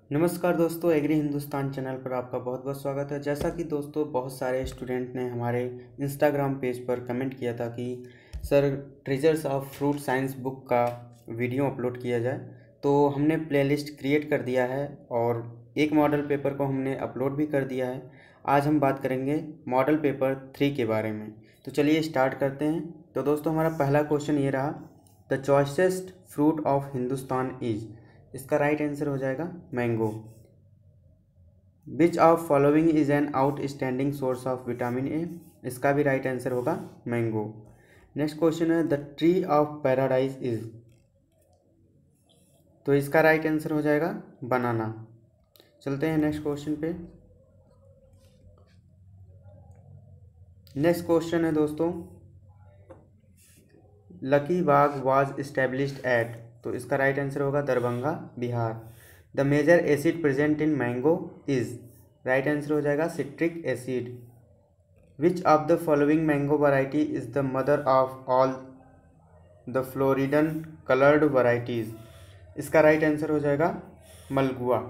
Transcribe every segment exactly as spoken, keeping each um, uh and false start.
नमस्कार दोस्तों, agree Hindustan channel पर आपका बहुत बहुत स्वागत है। जैसा कि दोस्तों बहुत सारे स्टूडेंट ने हमारे इंस्टाग्राम पेज पर कमेंट किया था कि sir treasures of fruit science book का वीडियो अपलोड किया जाए, तो हमने प्लेलिस्ट क्रिएट कर दिया है और एक मॉडल पेपर को हमने अपलोड भी कर दिया है। आज हम बात करेंगे मॉडल पेपर थ्री के बारे में। तो चलिए स्टार्ट करते हैं। तो दोस्तों हमारा पहला क्वेश्चन ये रहा, the choicest fruit of Hindustan is. इसका राइट आंसर हो जाएगा mango. Which of following is an outstanding source of vitamin A. इसका भी राइट आंसर होगा मैंगो। नेक्स्ट क्वेश्चन है, the tree of paradise is. तो इसका राइट आंसर हो जाएगा बनाना। चलते हैं नेक्स्ट क्वेश्चन पे। नेक्स्ट क्वेश्चन है दोस्तों, Lakhi Bagh was established at. तो इसका राइट आंसर होगा Darbhanga, Bihar. The major acid present in mango is. Right answer हो जाएगा citric acid. Which of the following mango variety is the mother of all the Floridian coloured varieties. इसका right answer हो जाएगा Mulgoa.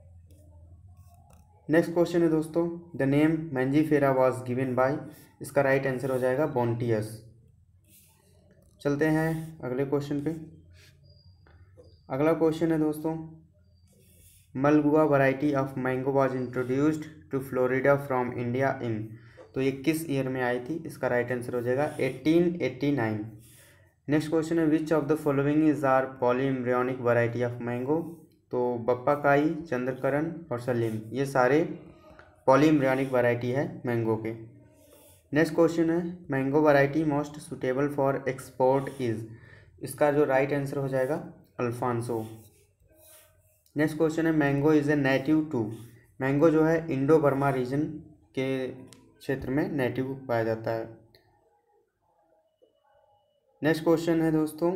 Next question है दोस्तों, the name Mangifera was given by. इसका right answer हो जाएगा बॉन्टियस। चलते हैं अगले क्वेश्चन पे। अगला क्वेश्चन है दोस्तों, Mulgoa variety of mango was introduced to Florida from India in. तो ये किस ईयर में आई थी। इसका राइट आंसर हो जाएगा eighteen eighty nine. Next question है, which of the following is are polyembryonic variety of mango. तो बप्पाकाई, चंद्रकरण और सलीम, ये सारे पॉलीएम्ब्रियोनिक वैरायटी है मैंगो के। नेक्स्ट क्वेश्चन है, mango variety most suitable for export is. इसका जो राइट आंसर हो जाएगा अल्फांसो। नेक्स्ट क्वेश्चन है, mango is a native to. Mango जो है इंडो बर्मा रीजन के क्षेत्र में नेटिव पाया जाता है। नेक्स्ट क्वेश्चन है दोस्तों,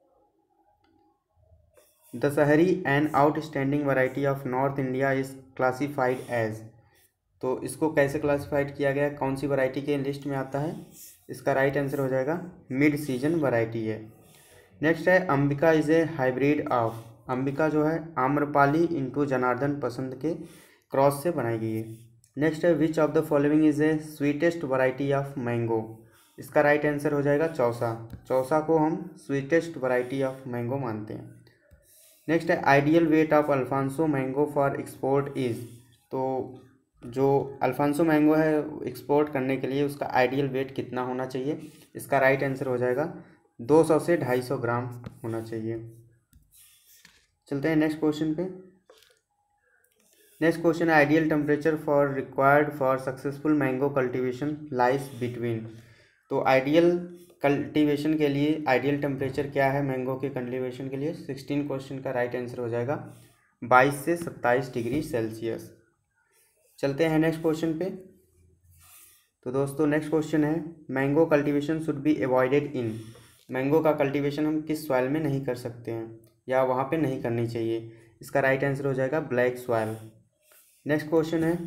Dashehari an outstanding variety of North India is classified as. तो इसको कैसे क्लासिफाइड किया गया, कौन सी वैरायटी के लिस्ट में आता है। इसका राइट आंसर हो जाएगा मिड सीजन वैरायटी है। नेक्स्ट है, Ambika is a hybrid of. Ambika जो है आम्रपाली इंटू जनार्दन पसंद के क्रॉस से बनाई गई है। नेक्स्ट है, which of the following is a sweetest variety of mango. इसका राइट आंसर हो जाएगा चौसा। चौसा को हम स्वीटेस्ट वैरायटी ऑफ मैंगो मानते हैं। नेक्स्ट है, ideal weight of Alphonso mango for export is. तो जो अल्फांसो मैंगो है एक्सपोर्ट करने के लिए उसका आइडियल वेट कितना होना चाहिए। इसका राइट आंसर हो जाएगा दो सौ से ढाई सौ ग्राम होना चाहिए। चलते हैं नेक्स्ट क्वेश्चन पे। नेक्स्ट क्वेश्चन है, ideal temperature for required for successful mango cultivation lies between. तो आइडियल कल्टीवेशन के लिए आइडियल टेम्परेचर क्या है मैंगो के कल्टीवेशन के लिए। सिक्सटीन क्वेश्चन का राइट आंसर हो जाएगा बाईस से सत्ताईस डिग्री सेल्सियस। चलते हैं नेक्स्ट क्वेश्चन पे। तो दोस्तों नेक्स्ट क्वेश्चन है, mango cultivation should be avoided in. Mango का कल्टीवेशन हम किस सॉइल में नहीं कर सकते हैं या वहाँ पे नहीं करनी चाहिए। इसका राइट आंसर हो जाएगा ब्लैक सॉइल। नेक्स्ट क्वेश्चन है,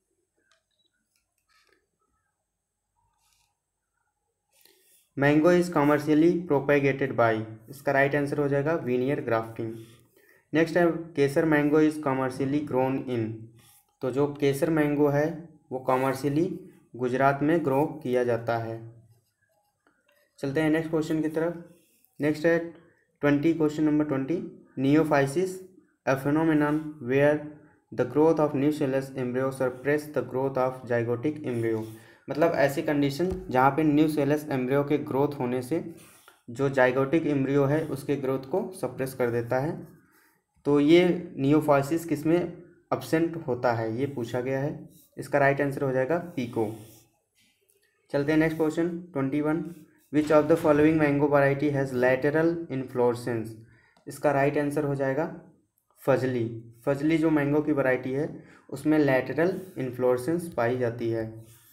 mango is commercially propagated by. इसका राइट आंसर हो जाएगा वीनियर ग्राफ्टिंग। नेक्स्ट है, Kesar mango is commercially grown in. तो जो केसर मैंगो है वो कमर्शियली गुजरात में ग्रो किया जाता है। चलते हैं नेक्स्ट क्वेश्चन की तरफ। नेक्स्ट है ट्वेंटी, क्वेश्चन नंबर ट्वेंटी, नियोफाइसिस a phenomenon where the growth of nucellus embryo suppress the growth of zygotic embryo. मतलब ऐसी कंडीशन जहाँ पे न्यूसेलस एम्ब्रियो के ग्रोथ होने से जो जाइगोटिक एम्ब्रियो है उसके ग्रोथ को सप्रेस कर देता है। तो ये नियोफाइसिस किसमें अब्सेंट होता है ये पूछा गया है। इसका राइट आंसर हो जाएगा पीको। चलते हैं next question twenty one, which of the following mango variety has lateral inflorescence. इसका राइट आंसर हो जाएगा फजली। फजली जो मैंगो की वैरायटी है उसमें लैटरल इन्फ्लोरेसेंस पाई जाती है।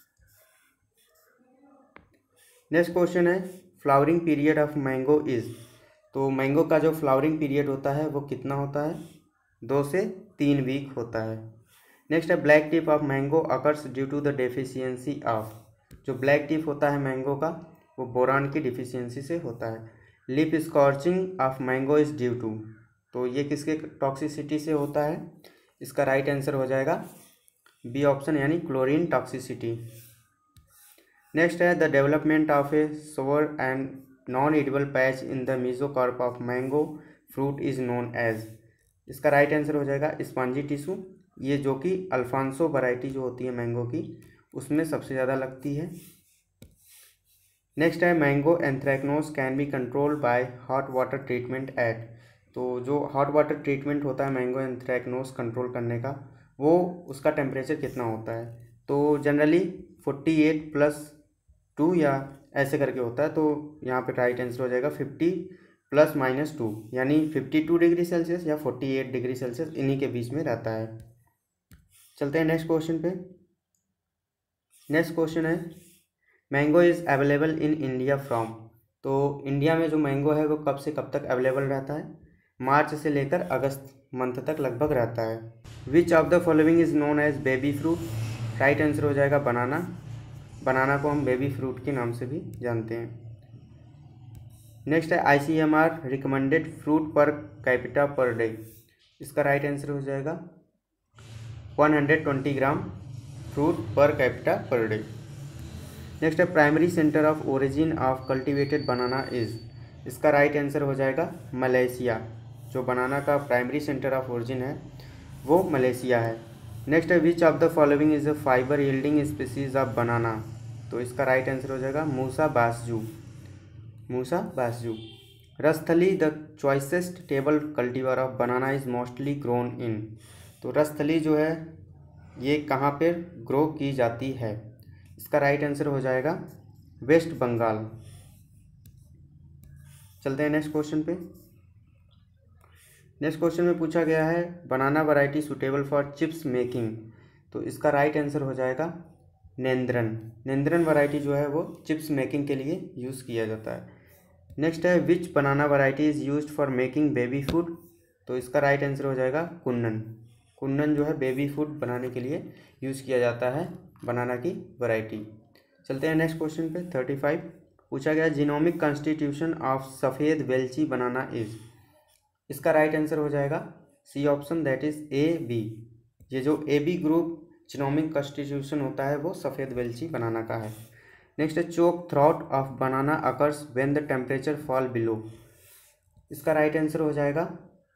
नेक्स्ट क्वेश्चन है, flowering period of mango is. तो मैंगो का जो फ्लावरिंग पीरियड होता है वो कितना होता है, दो से तीन वीक होता है। नेक्स्ट है, black tip of mango occurs due to the deficiency of. जो ब्लैक टिप होता है मैंगो का वो बोरान की डिफिशियंसी से होता है। Leaf scorching of mango is due to. तो ये किसके टॉक्सिसिटी से होता है। इसका राइट आंसर हो जाएगा बी ऑप्शन यानी क्लोरीन टॉक्सिसिटी। नेक्स्ट है the development of a sour and non edible patch in the mesocarp of mango fruit is known as. इसका राइट आंसर हो जाएगा स्पॉन्जी टिश्यू, ये जो कि अल्फांसो वैरायटी जो होती है मैंगो की उसमें सबसे ज़्यादा लगती है। नेक्स्ट है mango anthracnose can be controlled by hot water treatment at. तो जो हॉट वाटर ट्रीटमेंट होता है मैंगो एंथ्रेक्नोज कंट्रोल करने का, वो उसका टेम्परेचर कितना होता है? तो generally forty eight plus two या ऐसे करके होता है। तो यहाँ पे राइट आंसर हो जाएगा फिफ्टी प्लस माइनस टू, यानी फिफ्टी टू डिग्री सेल्सियस या फोर्टी एट डिग्री सेल्सियस, इन्हीं के बीच में रहता है। चलते हैं नेक्स्ट क्वेश्चन पे। नेक्स्ट क्वेश्चन है mango is available in India from. तो इंडिया में जो मैंगो है वो कब से कब तक अवेलेबल रहता है? मार्च से लेकर अगस्त मंथ तक लगभग रहता है। Which of the following is known as baby fruit. Right answer हो जाएगा बनाना। बनाना को हम बेबी फ्रूट के नाम से भी जानते हैं। नेक्स्ट है I C M R recommended fruit per capita per day. इसका राइट आंसर हो जाएगा one hundred twenty gram fruit per capita per day. Next है primary centre of origin of cultivated banana is. इसका right answer हो जाएगा Malaysia. जो बनाना का primary centre of origin है वो मलेशिया है। नेक्स्ट है which of the following is a fibre yielding species of banana. तो इसका राइट आंसर हो जाएगा Musa basjoo. Musa basjoo. Rasthali the choicest table cultivar of banana is mostly grown in. तो रसथली जो है ये कहाँ पे ग्रो की जाती है? इसका राइट आंसर हो जाएगा वेस्ट बंगाल। चलते हैं नेक्स्ट क्वेश्चन पे। नेक्स्ट क्वेश्चन में पूछा गया है banana variety suitable for chips making. तो इसका राइट आंसर हो जाएगा नेंद्रन। नेंद्रन वैरायटी जो है वो चिप्स मेकिंग के लिए यूज़ किया जाता है। नेक्स्ट है which banana variety is used for making baby food. तो इसका राइट आंसर हो जाएगा कुन्नन। कुन्नन जो है बेबी फूड बनाने के लिए यूज़ किया जाता है बनाना की वैरायटी। चलते हैं नेक्स्ट क्वेश्चन पे। थर्टी फाइव पूछा गया genomic constitution of Safed Velchi banana is. इसका राइट आंसर हो जाएगा C option that is A B. ये जो A B group genomic constitution होता है वो सफ़ेद वेल्ची बनाना का है। नेक्स्ट है choke throat of banana occurs when the temperature fall below. इसका राइट आंसर हो जाएगा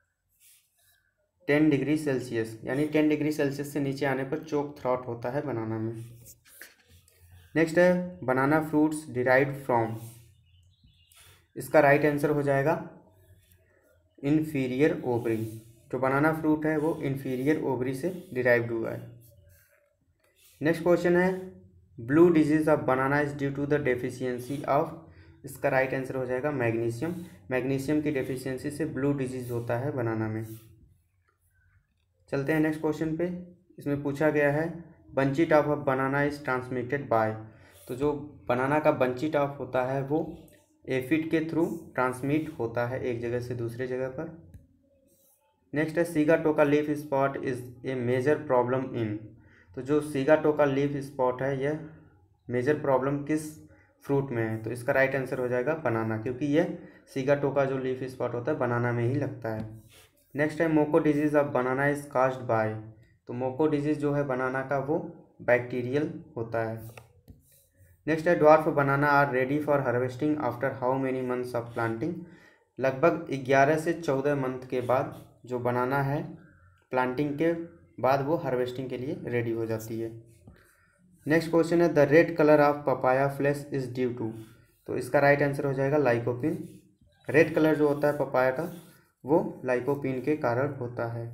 टेन डिग्री सेल्सियस, यानी टेन डिग्री सेल्सियस से नीचे आने पर चोक थ्रॉट होता है बनाना में। नेक्स्ट है बनाना फ्रूट्स डिराइव्ड फ्रॉम। इसका राइट आंसर हो जाएगा इन्फीरियर ओवरी। जो बनाना फ्रूट है वो इन्फीरियर ओवरी से डिराइव्ड हुआ है। नेक्स्ट क्वेश्चन है blue disease of banana is due to the deficiency of. इसका राइट आंसर हो जाएगा मैग्नीशियम। मैग्नीशियम की डेफिशिएंसी से ब्लू डिजीज होता है बनाना में। चलते हैं नेक्स्ट क्वेश्चन पे। इसमें पूछा गया है bunchy top of banana is transmitted by. तो जो बनाना का बंची टॉप होता है वो एफिड के थ्रू ट्रांसमिट होता है एक जगह से दूसरे जगह पर। नेक्स्ट है Sigatoka leaf spot is a major problem in. तो जो सीगाटोका लीफ स्पॉट है यह मेजर प्रॉब्लम किस फ्रूट में है? तो इसका राइट आंसर हो जाएगा बनाना, क्योंकि यह सीगाटोका जो लीफ स्पॉट होता है बनाना में ही लगता है। नेक्स्ट है Moko disease of banana is caused by. तो मोको डिजीज जो है बनाना का वो बैक्टीरियल होता है। नेक्स्ट है dwarf banana are ready for harvesting after how many months of planting. लगभग ग्यारह से चौदह मंथ के बाद जो बनाना है प्लांटिंग के बाद वो हार्वेस्टिंग के लिए रेडी हो जाती है। नेक्स्ट क्वेश्चन है the red colour of papaya flesh is due to. तो इसका राइट आंसर हो जाएगा लाइकोपिन। रेड कलर जो होता है पपाया का वो लाइकोपिन के कारण होता है।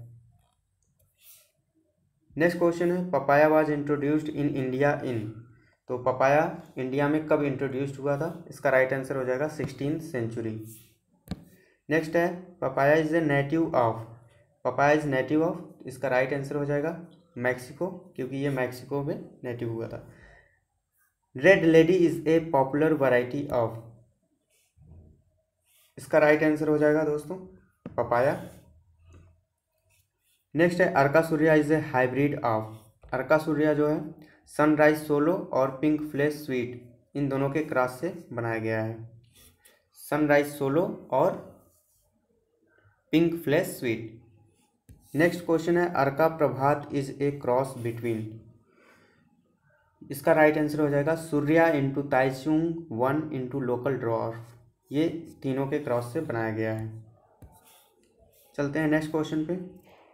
नेक्स्ट क्वेश्चन है papaya was introduced in India in. तो पपाया इंडिया में कब इंट्रोड्यूस्ड हुआ था? इसका राइट आंसर हो जाएगा सिक्सटीन सेंचुरी। नेक्स्ट है papaya is a native of. Papaya is native of. इसका राइट आंसर हो जाएगा मैक्सिको, क्योंकि ये मैक्सिको में नेटिव हुआ था। Red lady is a popular variety of. इसका राइट आंसर हो जाएगा दोस्तों पपाया। नेक्स्ट है Arka Surya is a hybrid of. Arka Surya जो है सनराइज सोलो और पिंक फ्लैश स्वीट इन दोनों के क्रॉस से बनाया गया है। सनराइज सोलो और pink flesh sweet. Next question है Arka Prabhat is a cross between, इसका राइट आंसर हो जाएगा Surya into Taichung one into local dwarf, ये तीनों के क्रॉस से बनाया गया है। चलते हैं नेक्स्ट क्वेश्चन पे।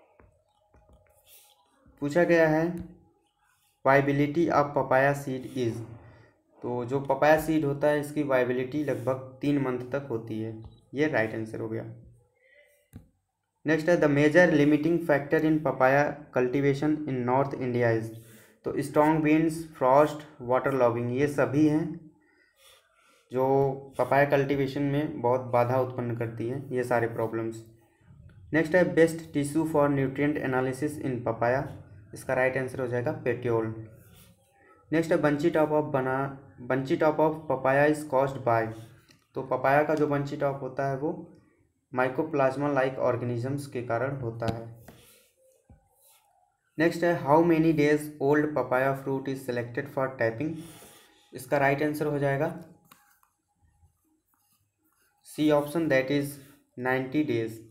पूछा गया है viability of papaya seed is, तो जो पपाया सीड होता है इसकी वाइबिलिटी लगभग तीन मंथ तक होती है, ये राइट आंसर हो गया। नेक्स्ट है the major limiting factor in papaya cultivation in North India is, तो strong winds, frost, water logging, ये सभी हैं जो पपाया कल्टीवेशन में बहुत बाधा उत्पन्न करती हैं, ये सारे प्रॉब्लम्स। नेक्स्ट है best tissue for nutrient analysis in papaya, इसका राइट आंसर हो जाएगा पेट्योल। नेक्स्ट है bunchy top of banana bunchy top of papaya is caused by, तो पपाया का जो बंची टॉप होता है वो माइकोप्लाज्मा लाइक ऑर्गेनिजम्स के कारण होता है। नेक्स्ट है how many days old papaya fruit is selected for tapping, इसका राइट आंसर हो जाएगा C option, that is ninety days.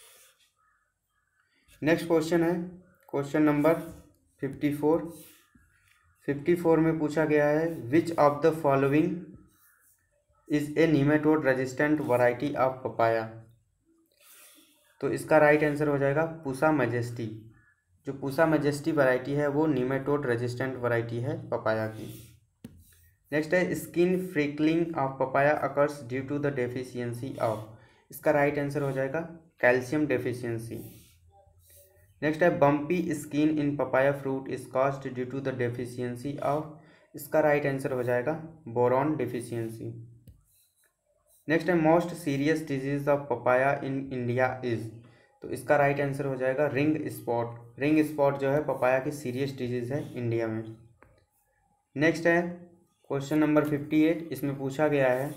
Next question है question number fifty four. Fifty four में पूछा गया है which of the following is a nematode resistant variety of papaya, तो इसका राइट आंसर हो जाएगा पूसा मैजेस्टी। जो पूसा मैजेस्टी वैरायटी है वो नीमेटोड रेजिस्टेंट वैरायटी है पपाया की। नेक्स्ट है skin freckling of papaya occurs due to the deficiency of, इसका राइट आंसर हो जाएगा कैल्शियम डेफिशिएंसी। नेक्स्ट है bumpy skin in papaya fruit is caused due to the deficiency of, इसका right answer हो जाएगा boron deficiency. Next है most serious disease of papaya in India is, तो इसका राइट आंसर हो जाएगा रिंग स्पॉट। रिंग स्पॉट जो है पपाया की सीरियस डिजीज है इंडिया में। नेक्स्ट है क्वेश्चन नंबर फिफ्टी एट, इसमें पूछा गया है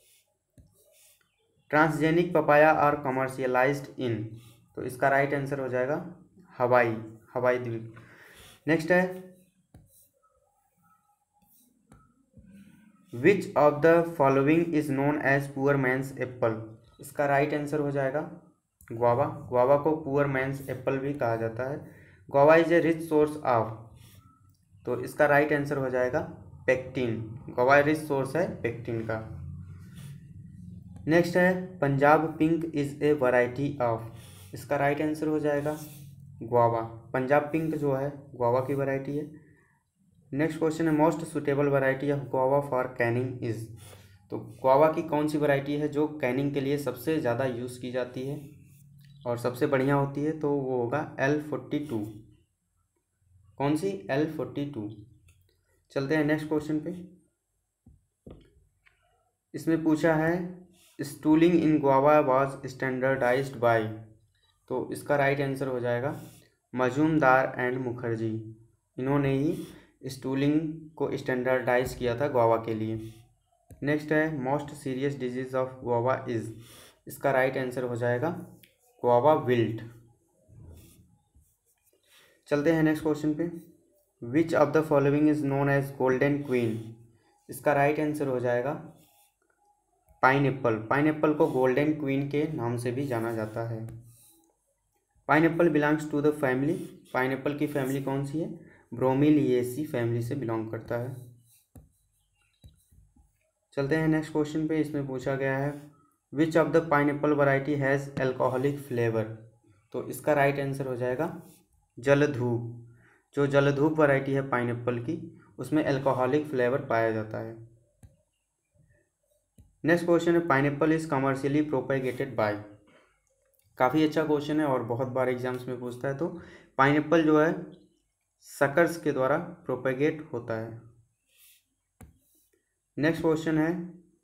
transgenic papaya are commercialized in, तो इसका राइट आंसर हो जाएगा हवाई हवाई द्वीप। नेक्स्ट है which of the following is known as poor man's apple, इसका राइट आंसर हो जाएगा गुआवा। गुआवा को पुअर मैंस एप्पल भी कहा जाता है। Guava is a rich source of, तो इसका राइट आंसर हो जाएगा पेक्टिन। गुआवा रिच सोर्स है पेक्टिन का। नेक्स्ट है Punjab pink is a variety of, इसका राइट आंसर हो जाएगा गुआवा। पंजाब पिंक जो है गुआवा की वैरायटी है। नेक्स्ट क्वेश्चन है most suitable variety of guava for canning is, तो गुआवा की कौन सी वैरायटी है जो कैनिंग के लिए सबसे ज़्यादा यूज़ की जाती है और सबसे बढ़िया होती है, तो वो होगा एल फोर्टी टू। कौन सी? L forty two. चलते हैं नेक्स्ट क्वेश्चन पे। इसमें पूछा है stooling in guava was standardized by, तो इसका राइट आंसर हो जाएगा मजूमदार एंड मुखर्जी। इन्होंने ही स्टूलिंग को स्टैंडर्डाइज किया था गुआवा के लिए। नेक्स्ट है most serious disease of guava is, इसका राइट आंसर हो जाएगा गुआवा विल्ट। चलते हैं नेक्स्ट क्वेश्चन पे। Which of the following is known as golden queen, इसका राइट आंसर हो जाएगा पाइनएप्पल। पाइनएप्पल को गोल्डन क्वीन के नाम से भी जाना जाता है। Pineapple belongs to the family, pineapple की फैमिली कौन सी है? ब्रोमीलिएसी फैमिली से बिलोंग करता है। चलते हैं नेक्स्ट क्वेश्चन पे। इसमें पूछा गया है which of the pineapple variety has alcoholic flavour, तो इसका राइट आंसर हो जाएगा जलधूप। जो जलधूप वैरायटी है पाइनएप्पल की उसमें एल्कोहलिक फ्लेवर पाया जाता है। नेक्स्ट क्वेश्चन है pineapple is commercially propagated by, काफ़ी अच्छा क्वेश्चन है और बहुत बार एग्जाम्स में पूछता है। तो पाइनएप्पल जो है सकर्स के द्वारा प्रोपेगेट होता है। नेक्स्ट क्वेश्चन है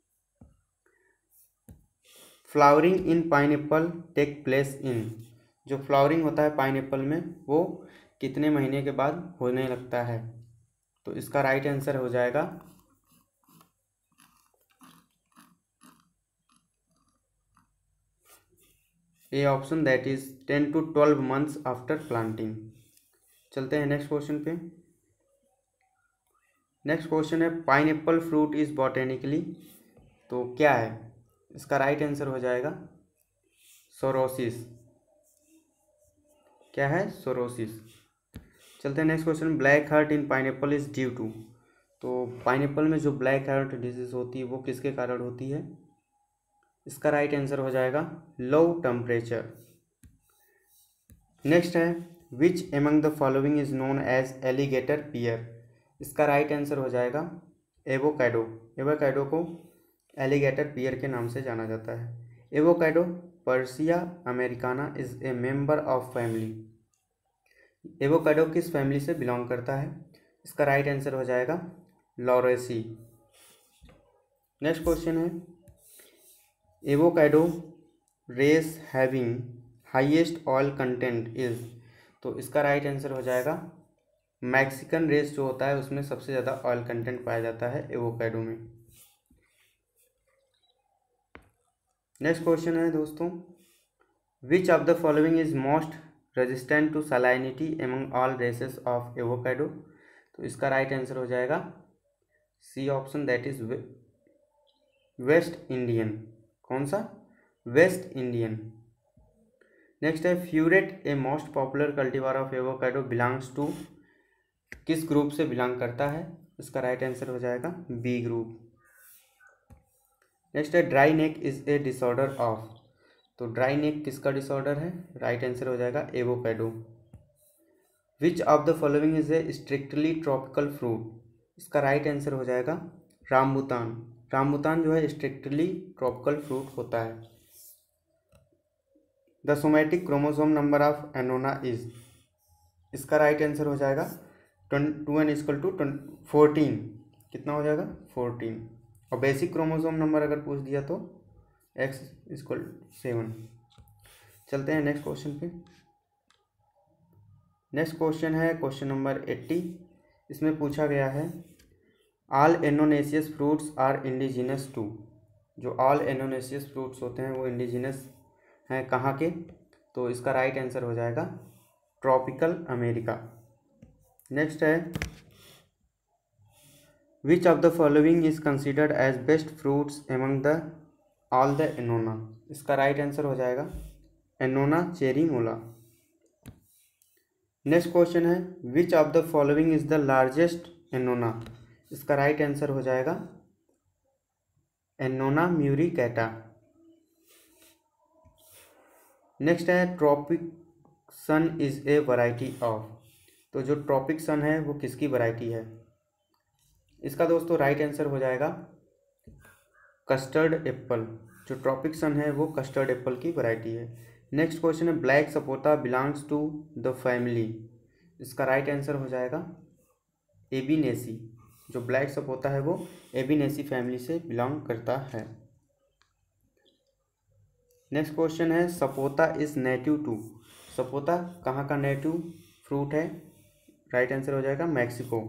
flowering in pineapple take place in, जो फ्लावरिंग होता है पाइनएप्पल में वो कितने महीने के बाद होने लगता है, तो इसका राइट आंसर हो जाएगा A option, that is ten to twelve months after planting. चलते हैं नेक्स्ट क्वेश्चन पे। नेक्स्ट क्वेश्चन है पाइनएप्पल फ्रूट इज बॉटेनिकली, तो क्या है? इसका राइट आंसर हो जाएगा सोरोसिस। क्या है, सोरोसिस। चलते हैं next question, black heart in pineapple is due to. तो पाइनएप्पल में जो ब्लैक हार्ट डिजीज होती है वो किसके कारण होती है? इसका राइट आंसर हो जाएगा लो टेम्परेचर। नेक्स्ट है, which among the following is known as alligator pear. इसका राइट आंसर हो जाएगा एवोकाडो। एवोकाडो को एलिगेटर पियर के नाम से जाना जाता है। Avocado Persea americana is a member of family. Avocado किस फैमिली से बिलोंग करता है? इसका राइट आंसर हो जाएगा लॉरेसी। नेक्स्ट क्वेश्चन है, avocado race having highest oil content is. तो इसका राइट आंसर हो जाएगा मैक्सिकन रेस जो होता है उसमें सबसे ज़्यादा ऑयल कंटेंट पाया जाता है एवोकाडो में। नेक्स्ट क्वेश्चन है दोस्तों, which of the following is most resistant to salinity among all races of avocado. तो इसका राइट आंसर हो जाएगा C option, that is West Indian. कौन सा? West Indian. नेक्स्ट है, Fuerte a most popular cultivar of avocado belongs to. किस group से belong करता है? इसका राइट आंसर हो जाएगा बी ग्रुप। नेक्स्ट है, dry neck is a disorder of. तो ड्राई नेक किसका डिसऑर्डर है? राइट आंसर हो जाएगा avocado. Which of the following is a strictly tropical fruit. इसका राइट आंसर हो जाएगा रामबुतान। रामबुतान जो है स्ट्रिक्टली ट्रॉपिकल फ्रूट होता है। The somatic chromosome number of Annona is. इसका राइट आंसर हो जाएगा two n equal to fourteen. कितना हो जाएगा? फोर्टीन। और बेसिक क्रोमोसोम नंबर अगर पूछ दिया तो एक्स इक्वल सेवन। चलते हैं नेक्स्ट क्वेश्चन पे। नेक्स्ट क्वेश्चन है क्वेश्चन नंबर एट्टी। इसमें पूछा गया है, all annonaceous fruits are indigenous to. जो ऑल एनोनेसियस फ्रूट्स होते हैं वो इंडिजिनस हैं कहाँ के? तो इसका राइट आंसर हो जाएगा ट्रॉपिकल अमेरिका। नेक्स्ट है, which of the following is considered as best fruits among the all the Annona. इसका राइट आंसर हो जाएगा Annona cherimola. Next question है, which of the following is the largest Annona. इसका right answer हो जाएगा Annona muricata. Next है, Tropic Sun is a variety of. तो जो ट्रॉपिक सन है वो किसकी वैरायटी है? इसका दोस्तों राइट आंसर हो जाएगा कस्टर्ड एप्पल। जो ट्रॉपिक सन है वो कस्टर्ड एप्पल की वैरायटी है। नेक्स्ट क्वेश्चन है, black sapota belongs to the family. इसका राइट आंसर हो जाएगा एबिनेसी। जो ब्लैक सपोटा है वो एबिनेसी फैमिली से बिलोंग करता है। नेक्स्ट क्वेश्चन है, sapota is native to. Sapota कहाँ का नेटिव फ्रूट है? राइट आंसर हो जाएगा मैक्सिको।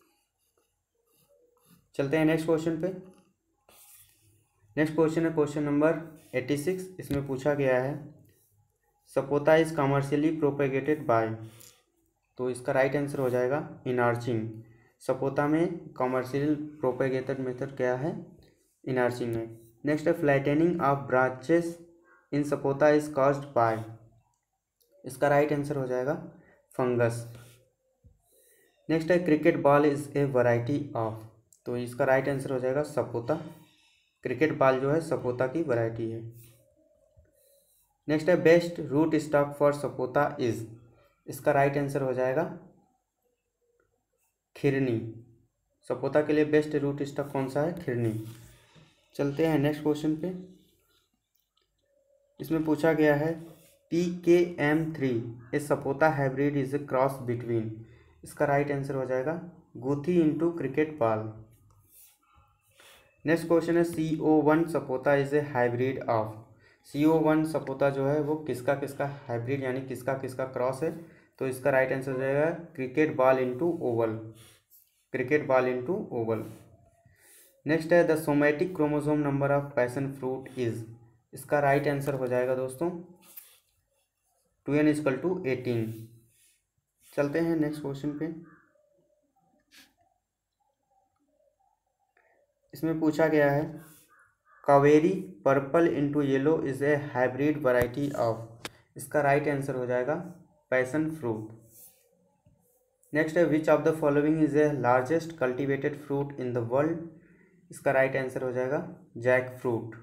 चलते हैं नेक्स्ट क्वेश्चन पे। नेक्स्ट क्वेश्चन है क्वेश्चन नंबर एट्टी सिक्स। इसमें पूछा गया है, sapota is commercially propagated by. तो इसका राइट आंसर हो जाएगा इनार्चिंग। सपोता में कमर्शियल प्रोपेगेटेड मेथड क्या है? इनार्चिंग है। नेक्स्ट है, flattening of branches in sapota is caused by. इसका राइट आंसर हो जाएगा फंगस। नेक्स्ट है, cricket ball is a variety of. तो इसका राइट आंसर हो जाएगा सपोता। क्रिकेट बॉल जो है सपोता की वैरायटी है। नेक्स्ट है, best root stock for sapota is. इसका राइट आंसर हो जाएगा खिरनी। सपोता के लिए बेस्ट रूट स्टॉक कौन सा है? खिरनी। चलते हैं नेक्स्ट क्वेश्चन पे। इसमें पूछा गया है, P K M three a sapota hybrid is a cross between. इसका राइट आंसर हो जाएगा Guthi into cricket ball. Next question है, C O one sapota is a hybrid of. C O one sapota जो है वो किसका किसका हाइब्रिड यानी किसका किसका क्रॉस है? तो इसका राइट आंसर हो जाएगा cricket ball into oval. Cricket ball into oval. Next है, the somatic chromosome number of passion fruit is. इसका राइट आंसर हो जाएगा दोस्तों two n equal to eighteen. चलते हैं नेक्स्ट क्वेश्चन पे। इसमें पूछा गया है, Kaveri purple into yellow is a hybrid variety of. इसका राइट आंसर हो जाएगा पैशन फ्रूट। नेक्स्ट है which of the following is a largest cultivated fruit in the world. इसका राइट आंसर हो जाएगा जैक फ्रूट।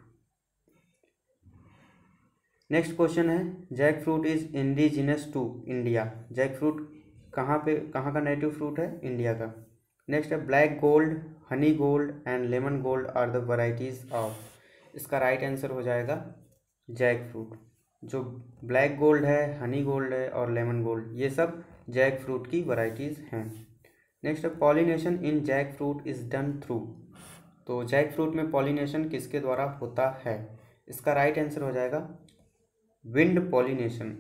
नेक्स्ट क्वेश्चन है jackfruit is indigenous to India. Jackfruit कहाँ पे कहाँ का नेटिव फ्रूट है? इंडिया का। नेक्स्ट है black gold, honey gold and lemon gold are the varieties of. इसका राइट आंसर हो जाएगा जैक फ्रूट। जो ब्लैक गोल्ड है, हनी गोल्ड है और लेमन गोल्ड, ये सब जैक फ्रूट की वैरायटीज हैं। नेक्स्ट है pollination in Jack fruit is done through. तो जैक फ्रूट में पॉलिनेशन किसके द्वारा होता है? इसका राइट आंसर हो जाएगा विंड पॉलिनेशन।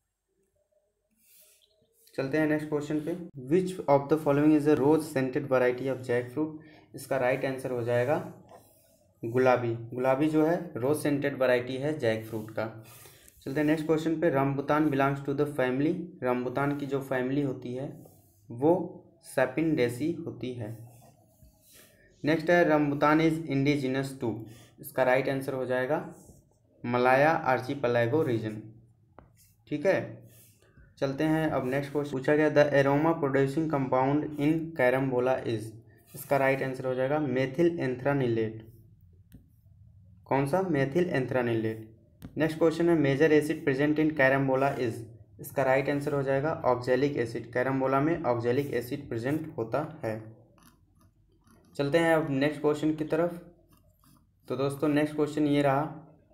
चलते हैं नेक्स्ट क्वेश्चन पे। Which of the following is a rose scented variety of jackfruit. इसका राइट आंसर हो जाएगा गुलाबी। गुलाबी जो है रोज सेंटेड वैरायटी है जैक फ्रूट का। चलते हैं नेक्स्ट क्वेश्चन पे। Rambutan belongs to the family. Rambutan की जो फैमिली होती है वो सैपिनडेसी होती है। नेक्स्ट है रम्बुतान इज इंडिजिनस टू। इसका राइट आंसर हो जाएगा मलाया आर्चिपेलागो रीजन। ठीक है, चलते हैं अब नेक्स्ट क्वेश्चन। पूछा गया the aroma producing compound in carambola is. इसका राइट आंसर हो जाएगा मेथिल एंथ्रानिलेट। कौन सा? Methyl anthranilate. नेक्स्ट क्वेश्चन है major acid present in carambola is. इसका राइट आंसर हो जाएगा ऑक्जेलिक एसिड। कैरम्बोला में ऑक्जेलिक एसिड प्रेजेंट होता है। चलते हैं अब नेक्स्ट क्वेश्चन की तरफ। तो दोस्तों नेक्स्ट क्वेश्चन ये रहा,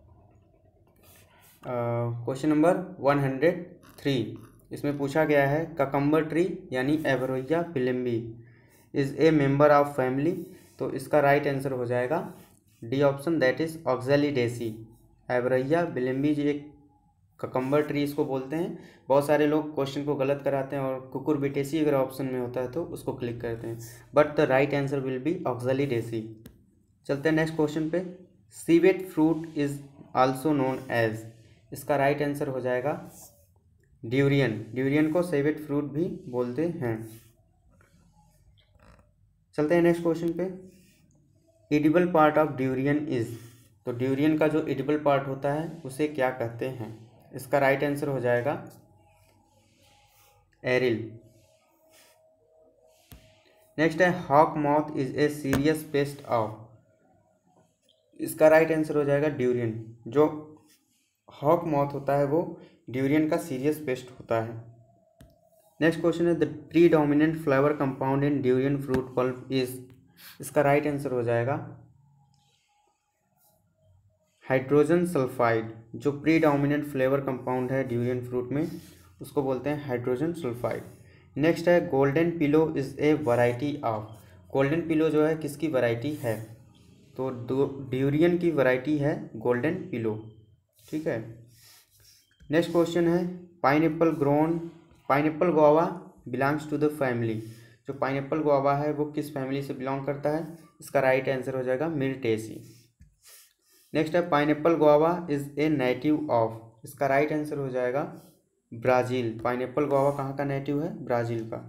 question number one hundred three. इसमें पूछा गया है ककम्बर ट्री यानी Averrhoa bilimbi is a member of family. तो इसका राइट आंसर हो जाएगा D option, that is Oxalidaceae. Averrhoa bilimbi जी एक ककम्बर ट्री इसको बोलते हैं। बहुत सारे लोग क्वेश्चन को गलत कराते हैं और कुकुरबिटेसी अगर ऑप्शन में होता है तो उसको क्लिक करते हैं, but the right answer will be Oxalidaceae. चलते हैं नेक्स्ट क्वेश्चन पे। Civet fruit is also known as. इसका राइट आंसर हो जाएगा ड्यूरियन। ड्यूरियन को सेवेट फ्रूट भी बोलते हैं। चलते हैं नेक्स्ट क्वेश्चन पे। Edible part of durian is. तो ड्यूरियन का जो एडिबल पार्ट होता है उसे क्या कहते हैं? इसका राइट आंसर हो जाएगा एरिल। नेक्स्ट है hawk moth is a serious pest of. इसका राइट आंसर हो जाएगा ड्यूरियन। जो हॉक मॉथ होता है वो ड्यूरियन का सीरियस पेस्ट होता है। नेक्स्ट क्वेश्चन है the predominant flavour compound in durian fruit pulp is. इसका राइट आंसर हो जाएगा हाइड्रोजन सल्फाइड। जो प्रीडोमिनेंट फ्लेवर कंपाउंड है ड्यूरियन फ्रूट में उसको बोलते हैं हाइड्रोजन सल्फाइड। नेक्स्ट है golden pillow is a variety of. Golden pillow जो है किसकी वैरायटी है? तो ड्यूरियन की वैरायटी है गोल्डन पिलो। ठीक है, नेक्स्ट क्वेश्चन है pineapple grown pineapple guava belongs to the family. जो पाइनएप्पल गुआवा है वो किस फैमिली से बिलोंग करता है? इसका राइट आंसर हो जाएगा मिर्टेसी। नेक्स्ट है pineapple guava is a native of. इसका राइट आंसर हो जाएगा ब्राज़ील। पाइनएप्पल गुआवा कहाँ का नेटिव है? ब्राज़ील का।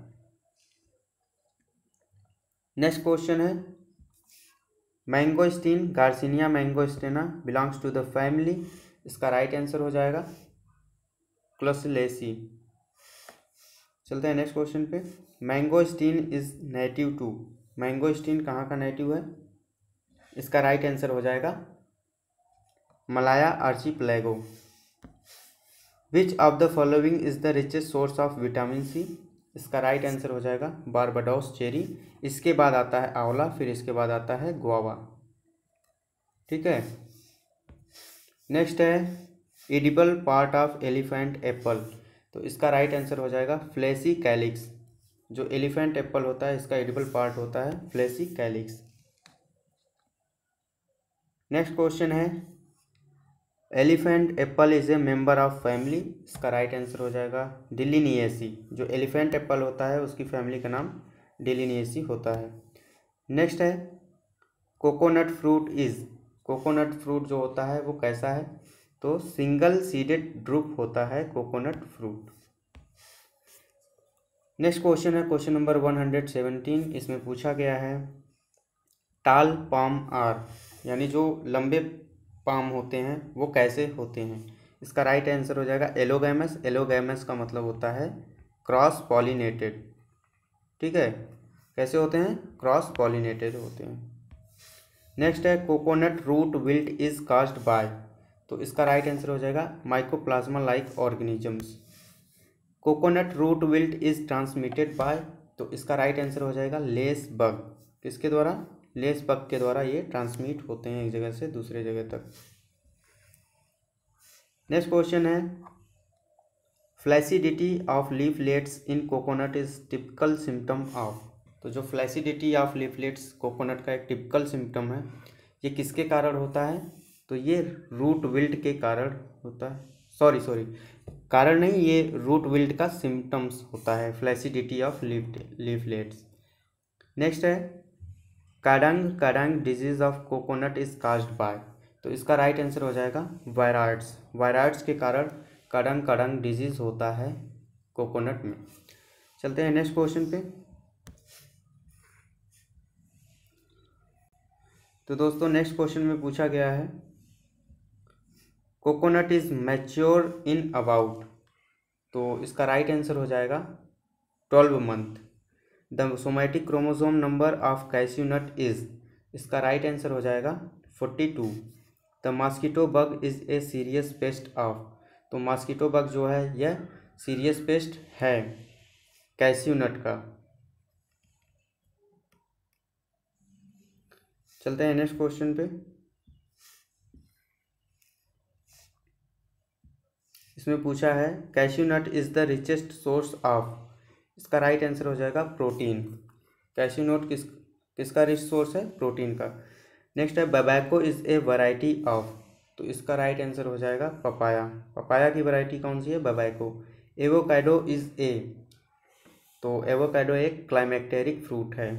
नेक्स्ट क्वेश्चन है mangosteen Garcinia mangostana belongs to the family. इसका राइट आंसर हो जाएगा क्लोसिलेसी। चलते हैं नेक्स्ट क्वेश्चन पे। Mangosteen is native to. Mangosteen कहाँ का नेटिव है? इसका राइट आंसर हो जाएगा Malaya archipelago. Which of the following is the richest source of vitamin C. इसका राइट आंसर हो जाएगा बारबाडोस चेरी। इसके बाद आता है आंवला, फिर इसके बाद आता है गुआवा। ठीक है, नेक्स्ट है edible part of elephant apple. तो इसका राइट आंसर हो जाएगा फ्लेसी कैलिक्स। जो एलिफेंट एप्पल होता है इसका एडिबल पार्ट होता है फ्लेसी कैलिक्स। नेक्स्ट क्वेश्चन है elephant apple is a member of family. इसका राइट आंसर हो जाएगा डिलिनिएसी। जो एलिफेंट एप्पल होता है उसकी फैमिली का नाम डिलिनिएसी होता है। नेक्स्ट है coconut fruit is. Coconut fruit जो होता है वो कैसा है? तो सिंगल सीडेड ड्रूप होता है कोकोनट फ्रूट। नेक्स्ट क्वेश्चन है question number one hundred seventeen. इसमें पूछा गया है टाल पाम आर यानी जो लंबे पाम होते हैं वो कैसे होते हैं? इसका राइट आंसर हो जाएगा एलोगैमस। एलोगैमस का मतलब होता है क्रॉस पॉलिनेटेड। ठीक है, कैसे होते हैं? क्रॉस पॉलिनेटेड होते हैं। नेक्स्ट है coconut root wilt is caused by, तो इसका राइट आंसर हो जाएगा mycoplasma like organisms. Coconut root wilt is transmitted by, तो इसका राइट आंसर हो जाएगा लेस बग। किसके द्वारा? लेस बग के द्वारा ये ट्रांसमिट होते हैं एक जगह से दूसरे जगह तक। नेक्स्ट क्वेश्चन है flaccidity of leaflets in coconut is typical symptom of, तो जो फ्लैसिडिटी ऑफ लीफलेट्स कोकोनट का एक टिपिकल सिम्टम है, ये किसके कारण होता है? तो ये रूट विल्ट के कारण होता है। सॉरी सॉरी कारण नहीं, ये रूट विल्ट का सिम्टम्स होता है, flaccidity of leaf leaflets. Next है cadang cadang disease of coconut is caused by, तो इसका राइट आंसर हो जाएगा वायराइड्स। वायराइड्स के कारण काडंग काडंग डिजीज होता है कोकोनट में। चलते हैं नेक्स्ट क्वेश्चन पे। तो दोस्तों नेक्स्ट क्वेश्चन में पूछा गया है coconut is mature in about, तो इसका राइट आंसर हो जाएगा twelve month. The somatic chromosome number of cashew nut is, इसका राइट आंसर हो जाएगा forty two. The mosquito bug is a serious pest of, तो मॉस्किटो बग जो है यह सीरियस पेस्ट है कैश्यू नट का। चलते हैं नेक्स्ट क्वेश्चन पे। इसमें पूछा है cashew nut is the richest source of, इसका राइट आंसर हो जाएगा प्रोटीन। कैश्यू नट किस किसका रिच सोर्स है? प्रोटीन का। नेक्स्ट है babaco is a variety of, तो इसका राइट आंसर हो जाएगा पपाया। पपाया की वैरायटी कौन सी है? बबैको। एवोकाडो इज ए, तो एवोकाडो एक क्लाइमेक्टेरिक फ्रूट है।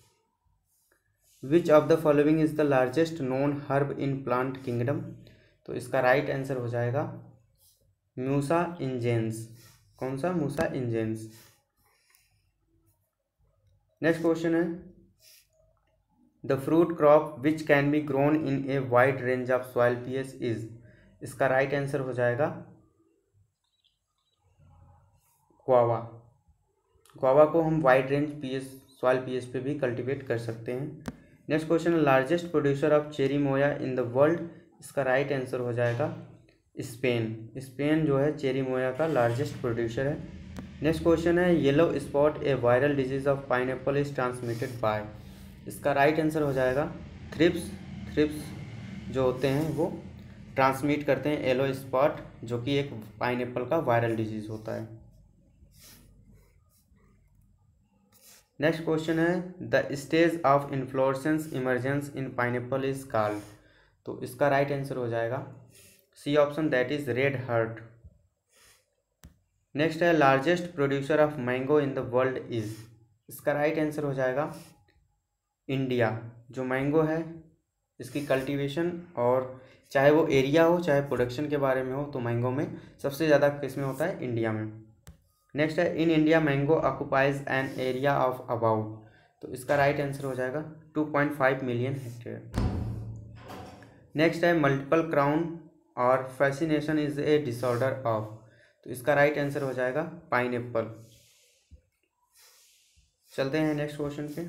Which of the following is the largest known herb in plant kingdom, तो इसका राइट आंसर हो जाएगा म्यूसा इंजेंस। कौन सा? Musa ingens. नेक्स्ट क्वेश्चन है the fruit crop which can be grown in a wide range of soil pH is, इसका right answer हो जाएगा गुआवा। गुआवा को हम wide range pH soil pH पे भी कल्टीवेट कर सकते हैं। नेक्स्ट क्वेश्चन है largest producer of cherimoya in the world, इसका राइट आंसर हो जाएगा स्पेन। स्पेन जो है चेरी मोया का लार्जेस्ट प्रोड्यूसर है। नेक्स्ट क्वेश्चन है yellow spot a viral disease of pineapple is transmitted by, इसका राइट आंसर हो जाएगा थ्रिप्स। थ्रिप्स जो होते हैं वो ट्रांसमिट करते हैं येलो स्पॉट, जो कि एक पाइनएप्पल का वायरल डिजीज होता है। नेक्स्ट क्वेश्चन है the stage of inflorescence emergence in pineapple is called, तो इसका राइट आंसर हो जाएगा C option, that is red heart. Next है largest producer of mango in the world is, इसका राइट आंसर हो जाएगा इंडिया। जो मैंगो है इसकी कल्टीवेशन और चाहे वो एरिया हो चाहे प्रोडक्शन के बारे में हो, तो मैंगो में सबसे ज़्यादा किसमें होता है? इंडिया में। नेक्स्ट है in India mango occupies an area of about, तो इसका राइट आंसर हो जाएगा two point five million hectare. Next है मल्टीपल क्राउन और fascination is a disorder of, तो इसका राइट आंसर हो जाएगा पाइनएप्पल। चलते हैं नेक्स्ट क्वेश्चन पे।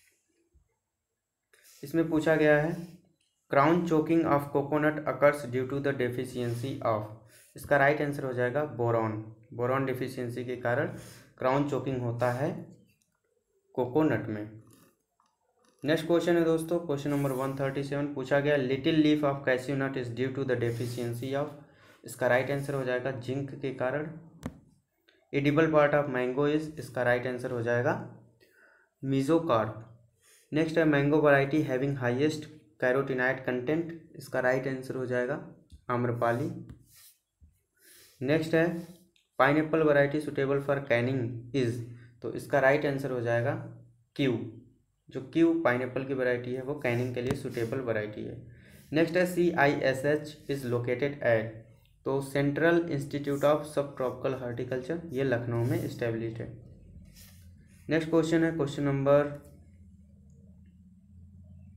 इसमें पूछा गया है crown choking of coconut occurs due to the deficiency of, इसका राइट आंसर हो जाएगा बोरॉन। बोरॉन डिफिशियंसी के कारण क्राउन चोकिंग होता है कोकोनट में। नेक्स्ट क्वेश्चन है दोस्तों question number one thirty seven. पूछा गया little leaf of cashew nut is due to the deficiency of, इसका राइट आंसर हो जाएगा जिंक के कारण। Edible part of mango is, इसका राइट आंसर हो जाएगा मीजोकार्प। नेक्स्ट है mango variety having highest carotenoid content, इसका राइट आंसर हो जाएगा आम्रपाली। नेक्स्ट है pineapple variety suitable for canning is, तो इसका राइट आंसर हो जाएगा क्यू। जो क्यू पाइनएप्पल की वैरायटी है वो कैनिंग के लिए सुटेबल वैरायटी है। नेक्स्ट है C I S H is located at, तो central institute of sub tropical horticulture, ये लखनऊ में इस्टेब्लिश्ड है। नेक्स्ट क्वेश्चन है question number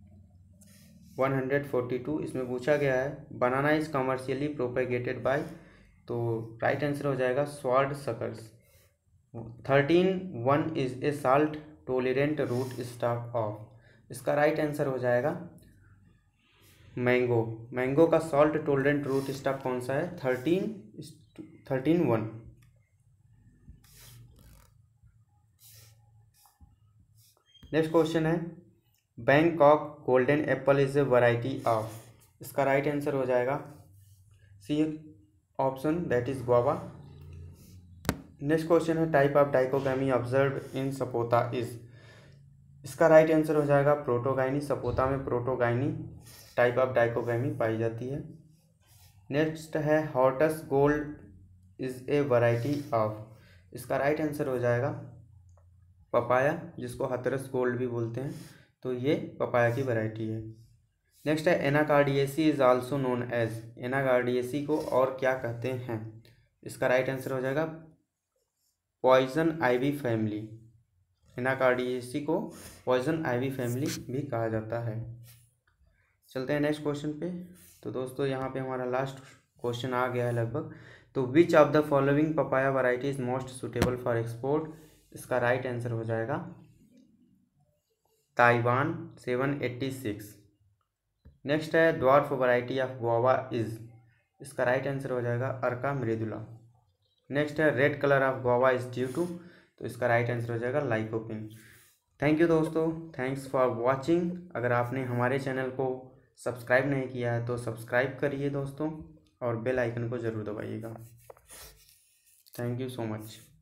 one forty two. इसमें पूछा गया है banana is commercially propagated by, तो राइट आंसर हो जाएगा sword suckers. Thirteen one is a salt tolerant root stock of, इसका राइट आंसर हो जाएगा मैंगो। मैंगो का सॉल्ट टोलरेंट रूट स्टॉक कौन सा है? Thirteen thirteen one. Next question है Bangkok golden apple is a variety of, इसका right answer हो जाएगा C option, that is guava. Next question है type of dichogamy observe in sapota is, इसका right answer हो जाएगा प्रोटोगाइनी। सपोता में protogyny type of dichogamy पाई जाती है। नेक्स्ट है Hortus gold is a variety of, इसका राइट आंसर हो जाएगा पपाया, जिसको हथरस गोल्ड भी बोलते हैं, तो ये पपाया की वैरायटी है। नेक्स्ट है Anacardiaceae is also known as, Anacardiaceae को और क्या कहते हैं? इसका राइट आंसर हो जाएगा पॉइजन आइवी फैमिली। एनाकार्डियेसी को पॉइजन आइवी फैमिली भी कहा जाता है। चलते हैं नेक्स्ट क्वेश्चन पे। तो दोस्तों यहाँ पे हमारा लास्ट क्वेश्चन आ गया है लगभग। तो which of the following papaya variety is most suitable for export, इसका राइट आंसर हो जाएगा Taiwan seven eighty six. Next है dwarf variety of guava is, इसका राइट आंसर हो जाएगा अर्का मृदुला। नेक्स्ट है red colour of guava is due to, तो इसका राइट आंसर हो जाएगा लाइकोपिन। थैंक यू दोस्तों, थैंक्स फॉर वाचिंग। अगर आपने हमारे चैनल को सब्सक्राइब नहीं किया है तो सब्सक्राइब करिए दोस्तों, और बेल आइकन को ज़रूर दबाइएगा। Thank you so much.